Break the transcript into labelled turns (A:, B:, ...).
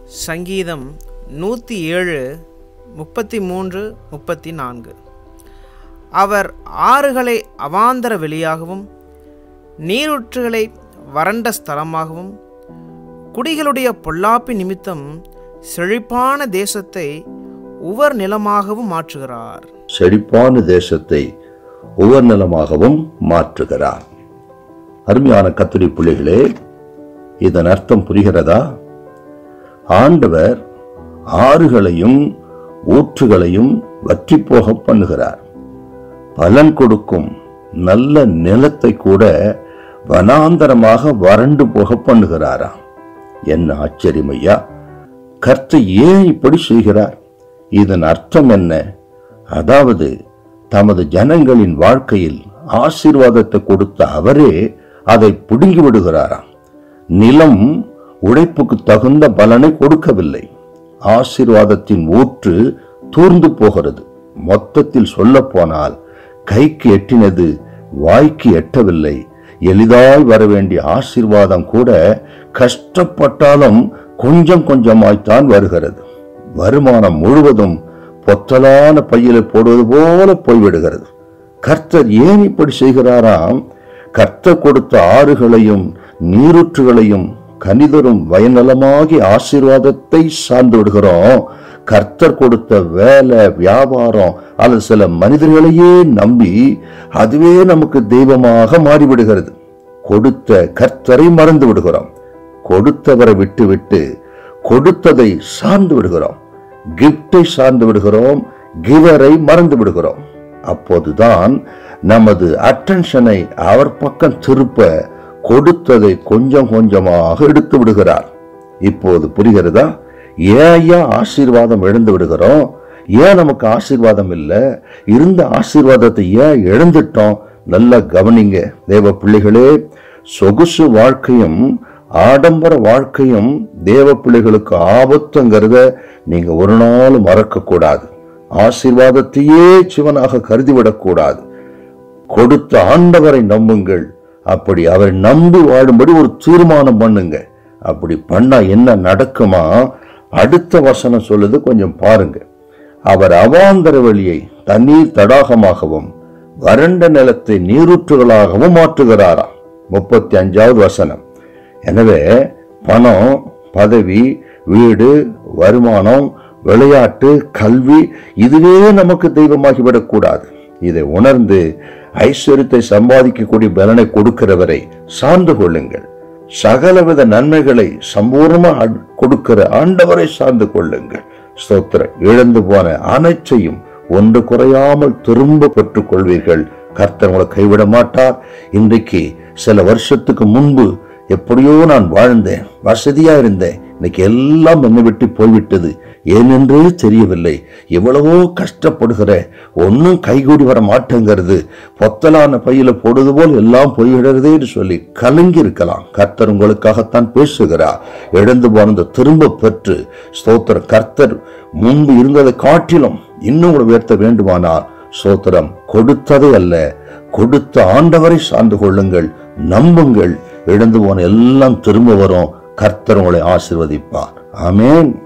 A: சங்கீதம் 107 33 34. அவர் ஆறுகளை அவாந்தர வெளியாகவும் நீரூற்றுகளை வறண்ட ஸ்தலமாகவும் குடிகளுடைய பொல்லாப்பி நிமித்தம் செழிப்பான தேசத்தை உவர் நிலமாகவும் மாற்றுகிறார்.
B: செழிப்பான தேசத்தை உவர் நிலமாகவும் மாற்றுகிறார். அருமையான கர்த்தருடைய பிள்ளைகளே, இதன் அர்த்தம் புரிகிறதா? ஆண்டவர் ஆறுகளையும் ஊற்றுகளையும் வற்றி போக பண்ணுகிறார். பலன் கொடுக்கும் நல்ல நிலத்தை கூட வனாந்தரமாக வறண்டு போக பண்ணுகிறாராம். என்ன ஆச்சரியம் ஐயா! கர்த்தர் ஏன் இப்படி செய்கிறார்? இதன் அர்த்தம் என்ன? அதாவது தமது ஜனங்களின் வாழ்க்கையில் ஆசீர்வாதத்தை கொடுத்த அவரே அதை பிடுங்கி விடுகிறாராம். நிலம் உழைப்புக்கு தகுந்த பலனை கொடுக்கவில்லை. ஆசீர்வாதத்தின் ஊற்று தூர்ந்து போகிறது. மொத்தத்தில் சொல்ல போனால் கைக்கு எட்டினது வாய்க்கு எட்டவில்லை. எளிதாய் வர வேண்டிய ஆசீர்வாதம் கூட கஷ்டப்பட்டாலும் கொஞ்சம் கொஞ்சமாய்த்தான் வருகிறது. வருமானம் முழுவதும் பொத்தலான பையில போடுவது போல போய்விடுகிறது. கர்த்தர் ஏன் இப்படி செய்கிறாராம்? கர்த்தர் கொடுத்த ஆறுகளையும் நீரூற்றுகளையும் கனிதரும் வயநலமாகி ஆசீர்வாதத்தை சார்ந்து விடுகிறோம். கர்த்தர் கொடுத்த வேலை, வியாபாரம் அல்லது சில மனிதர்களையே நம்பி அதுவே நமக்கு தெய்வமாக மாறிவிடுகிறது. கொடுத்த கர்த்தரை மறந்து விடுகிறோம். கொடுத்தவரை விட்டு விட்டு கொடுத்ததை சார்ந்து விடுகிறோம். கிஃப்டை சார்ந்து விடுகிறோம். கிவரை மறந்து விடுகிறோம். அப்போதுதான் நமது அட்டென்ஷனை அவர் பக்கம் திருப்ப கொடுத்ததை கொஞ்சம் கொஞ்சமாக எடுத்து விடுகிறார். இப்போது புரிகிறதா? ஏன் ஆசீர்வாதம் இழந்து விடுகிறோம்? ஏன் நமக்கு ஆசீர்வாதம் இல்லை? இருந்த ஆசீர்வாதத்தை ஏன் இழந்துட்டோம்? நல்லா கவனிங்க தேவ பிள்ளைகளே. சொகுசு வாழ்க்கையும் ஆடம்பர வாழ்க்கையும் தேவ பிள்ளைகளுக்கு ஆபத்துங்கிறத நீங்க ஒரு நாள் மறக்க கூடாது. ஆசீர்வாதத்தையே சிவனாக கருதிவிடக்கூடாது. கொடுத்த ஆண்டவரை நம்புங்கள். அப்படி அவரை நம்பி வாழும்படி ஒரு தீர்மானம் பண்ணுங்க. அப்படி பண்ணா என்ன நடக்குமா? அடுத்த வசனம் சொல்லுது, கொஞ்சம் பாருங்க. அவர் அவாந்தர வெளியை தண்ணீர் தடாகமாகவும் வறண்ட நிலத்தை நீரூற்றுகளாகவும் மாற்றுகிறாராம். 35வது வசனம். எனவே பணம், பதவி, வீடு, வருமானம், விளையாட்டு, கல்வி இதுவே நமக்கு தெய்வமாகிவிடக் கூடாது. இதை உணர்ந்து ஐஸ்வர்யத்தை சம்பாதிக்கக்கூடிய பலனை கொடுக்கிறவரை சார்ந்து கொள்ளுங்கள். சகலவித நன்மைகளை சம்பூர்ணமாக கொடுக்கிற ஆண்டவரை சார்ந்து கொள்ளுங்கள். ஸ்தோத்திரம். இழந்து போன அனைத்தையும் ஒன்று குறையாமல் திரும்ப பெற்றுக் கொள்வீர்கள். கர்த்தர் உங்களை கைவிட மாட்டார். இன்றைக்கு சில வருஷத்துக்கு முன்பு எப்படியோ நான் வாழ்ந்தேன், வசதியா இருந்தேன், இன்னைக்கு எல்லாம் என்னை விட்டு போய்விட்டது, ஏனென்றே தெரியவில்லை, எவ்வளவோ கஷ்டப்படுகிற, ஒன்னும் கைகூடி வர மாட்டேங்கிறது, பொத்தலான பையில போடுவது போல் எல்லாம் போய்விடுறதே என்று சொல்லி கலங்கி இருக்கலாம். கர்த்தர் உங்களுக்காகத்தான் பேசுகிறார். இழந்து போனது திரும்ப பெற்று ஸ்தோத்திரம். கர்த்தர் முன்பு இருந்ததை காட்டிலும் இன்னும் கூட உயர்த்த வேண்டுமானால் ஸ்தோத்திரம். கொடுத்ததை அல்ல, கொடுத்த ஆண்டவரை சார்ந்து கொள்ளுங்கள், நம்புங்கள். இழந்து போன எல்லாம் திரும்ப வரும். கர்த்தர் உங்களை ஆசீர்வதிப்பார். ஆமென்.